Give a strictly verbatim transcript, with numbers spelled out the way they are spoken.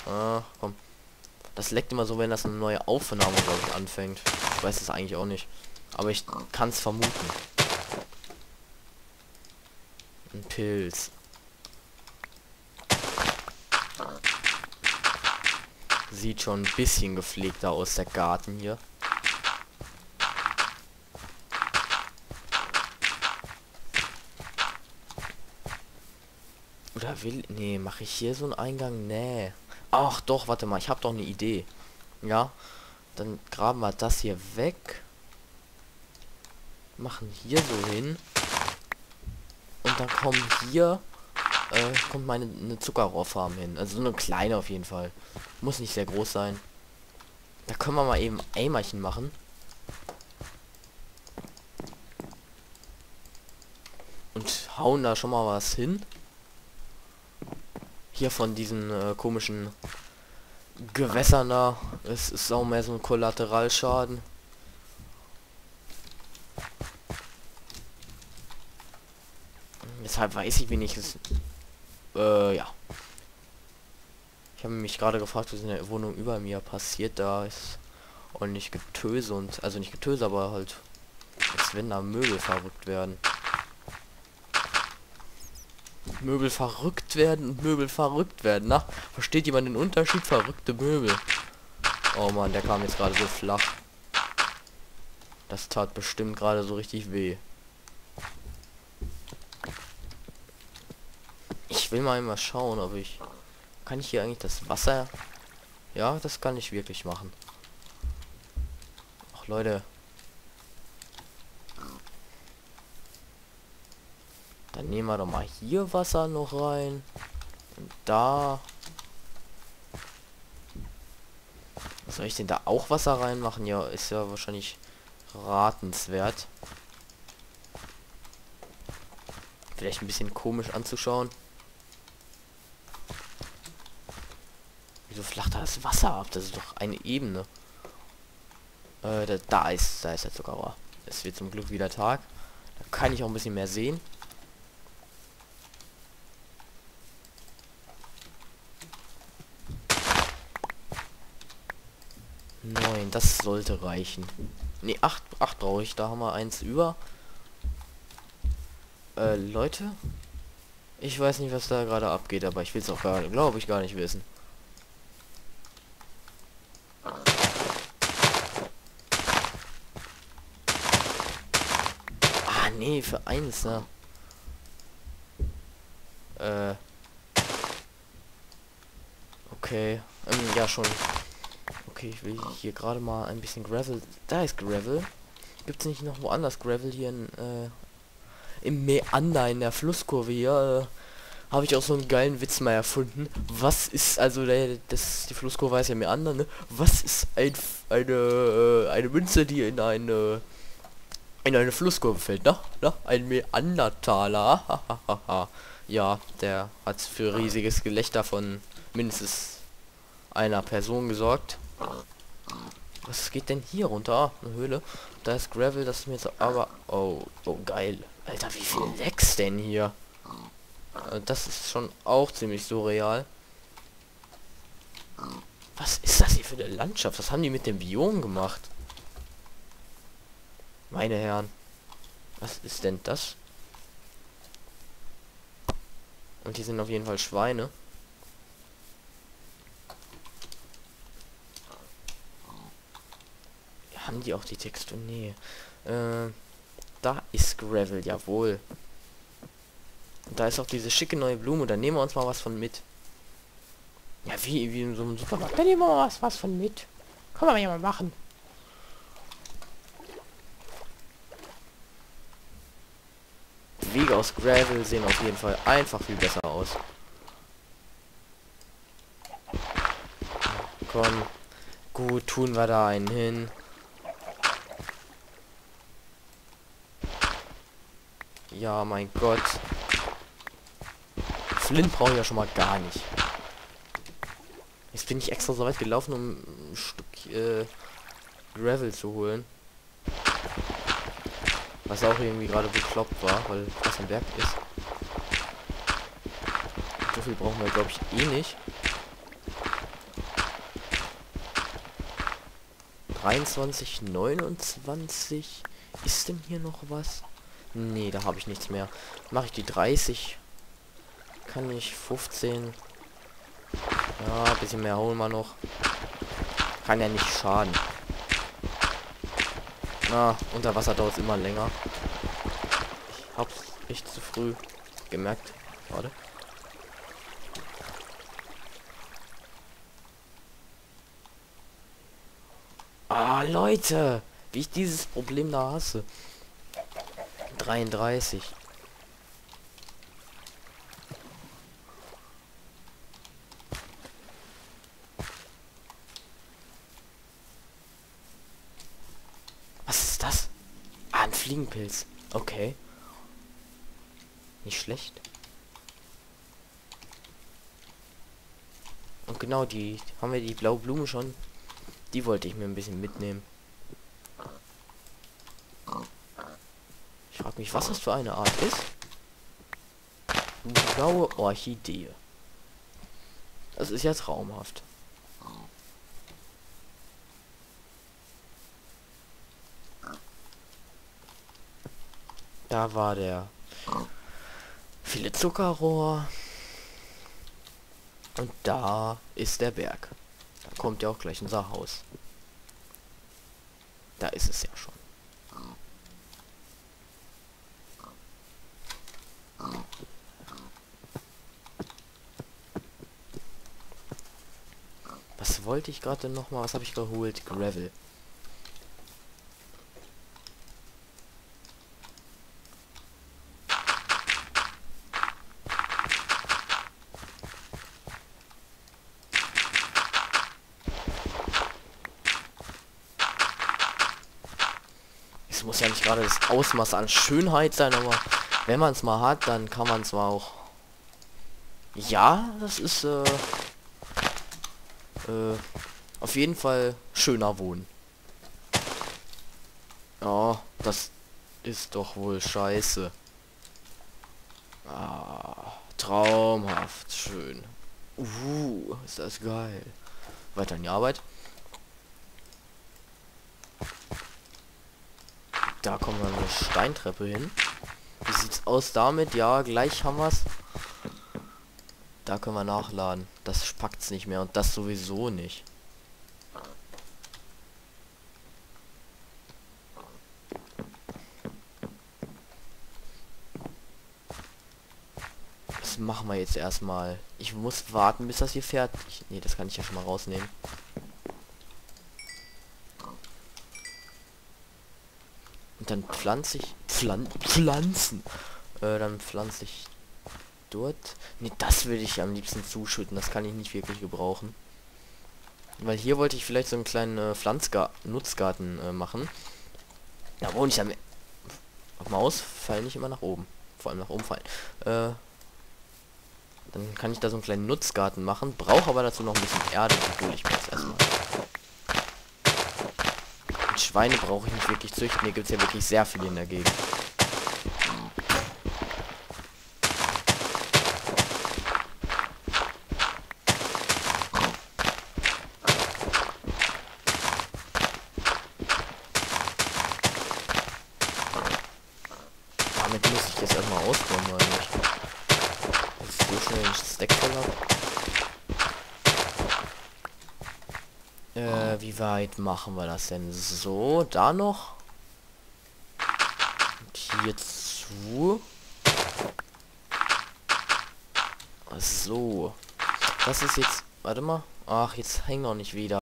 Ah, komm. Das leckt immer so, wenn das eine neue Aufnahme, glaube ich, anfängt. Ich weiß es eigentlich auch nicht. Aber ich kann es vermuten. Ein Pilz. Sieht schon ein bisschen gepflegter aus, der Garten hier. Oder will... Nee, mache ich hier so einen Eingang? Nee. Ach doch, warte mal, ich habe doch eine Idee. Ja, dann graben wir das hier weg. Machen hier so hin. Und dann kommen hier... Äh, kommt meine eine Zuckerrohrfarm hin. Also so eine kleine auf jeden Fall. Muss nicht sehr groß sein. Da können wir mal eben Eimerchen machen. Und hauen da schon mal was hin. Hier von diesen äh, komischen Gewässern da. Es ist auch mehr so ein Kollateralschaden. Deshalb weiß ich wenigstens. Äh, ja. Ich habe mich gerade gefragt, was in der Wohnung über mir passiert. Da ist ordentlich Getöse und, also nicht Getöse, aber halt, als wenn da Möbel verrückt werden. Möbel verrückt werden und Möbel verrückt werden. Na, versteht jemand den Unterschied? Verrückte Möbel. Oh man, der kam jetzt gerade so flach. Das tat bestimmt gerade so richtig weh. Ich will mal immer schauen, ob ich... Kann ich hier eigentlich das Wasser... Ja, das kann ich wirklich machen. Ach Leute. Dann nehmen wir doch mal hier Wasser noch rein. Und da... Soll ich denn da auch Wasser reinmachen? Ja, ist ja wahrscheinlich ratenswert. Vielleicht ein bisschen komisch anzuschauen. Wieso flacht da das Wasser ab? Das ist doch eine Ebene. Äh, da, da ist, da ist der Zuckerrohr. Es wird zum Glück wieder Tag. Da kann ich auch ein bisschen mehr sehen. Neun, das sollte reichen. Ne, acht, acht brauche ich. Da haben wir eins über. Äh, Leute. Ich weiß nicht, was da gerade abgeht, aber ich will es auch gar, glaube ich, gar nicht wissen. Ah, nee, für eins, ne? Äh. Okay. Ähm, ja, schon. Okay, ich will hier gerade mal ein bisschen Gravel. Da ist Gravel. Gibt es nicht noch woanders Gravel hier in, äh, im Meander in der Flusskurve hier? Äh, Habe ich auch so einen geilen Witz mal erfunden. Was ist also der, das die Flusskurve heißt ja Meander, ne? Was ist ein eine äh, eine Münze, die in eine in eine Flusskurve fällt, ne? Na? Ein Meandertaler. Ja, der hat für riesiges Gelächter von mindestens einer Person gesorgt. Was geht denn hier runter? Ah, eine Höhle. Da ist Gravel, das ist mir jetzt aber... Oh, oh, geil. Alter, wie viel wächst denn hier? Das ist schon auch ziemlich surreal. Was ist das hier für eine Landschaft? Was haben die mit dem Biom gemacht? Meine Herren. Was ist denn das? Und die sind auf jeden Fall Schweine. Haben die auch die Textur? Nee. Äh, da ist Gravel, jawohl. Und da ist auch diese schicke neue Blume. Da nehmen wir uns mal was von mit. Ja, wie, wie in so einem Supermarkt. Da nehmen wir mal was, was von mit. Kann man ja mal machen. Wege aus Gravel sehen auf jeden Fall einfach viel besser aus. Komm. Gut, tun wir da einen hin. Ja, mein Gott. Flint brauche ich ja schon mal gar nicht. Jetzt bin ich extra so weit gelaufen, um ein Stück äh, Gravel zu holen. Was auch irgendwie gerade bekloppt war, weil das ein Berg ist. So viel brauchen wir, glaube ich, eh nicht. dreiundzwanzig, neunundzwanzig. Ist denn hier noch was? Nee, da habe ich nichts mehr. Mache ich die dreißig. Kann ich fünfzehn. Ja, ein bisschen mehr holen wir noch. Kann ja nicht schaden. Na, unter Wasser dauert es immer länger. Ich hab's echt zu früh gemerkt. Warte. Ah, Leute, wie ich dieses Problem da hasse. dreiunddreißig. Was ist das? Ah, ein Fliegenpilz. Okay. Nicht schlecht. Und genau die haben wir die blaue Blume schon. Die wollte ich mir ein bisschen mitnehmen. Ich frage mich, was das für eine Art ist. Blaue Orchidee. Das ist ja traumhaft. Da war der viele Zuckerrohr. Und da ist der Berg. Da kommt ja auch gleich unser Haus. Da ist es ja schon. Was wollte ich gerade noch mal? Was habe ich geholt? Gravel. Es muss ja nicht gerade das Ausmaß an Schönheit sein, aber wenn man es mal hat, dann kann man zwar auch... Ja, das ist äh, äh, auf jeden Fall schöner Wohnen. Ja, das ist doch wohl scheiße. Ah, traumhaft schön. Uh, ist das geil. Weiter in die Arbeit. Da kommt dann eine Steintreppe hin. Wie sieht's aus damit? Ja, gleich haben wir's. Da können wir nachladen. Das packt's nicht mehr und das sowieso nicht. Das machen wir jetzt erstmal. Ich muss warten, bis das hier fertig... Nee, das kann ich ja schon mal rausnehmen. Und dann pflanze ich... Pflan Pflanzen! Äh, dann pflanze ich... Dort... Nee, das würde ich am liebsten zuschütten. Das kann ich nicht wirklich gebrauchen. Weil hier wollte ich vielleicht so einen kleinen äh, Pflanzgarten, Nutzgarten äh, machen. Da wohne ich dann... Auf Maus fallen nicht immer nach oben. Vor allem nach oben fallen. Äh... Dann kann ich da so einen kleinen Nutzgarten machen. Brauche aber dazu noch ein bisschen Erde. Die hole ich mir jetzt erstmal. Und Schweine brauche ich nicht wirklich züchten. Hier gibt es ja wirklich sehr viele in der Gegend. Damit muss ich jetzt erstmal auskommen, weil ich jetzt so schnell den Stack voll habe. Äh, wie weit machen wir das denn? So, da noch. Und hier zu. So. Das ist jetzt... Warte mal. Ach, jetzt hängt noch nicht wieder.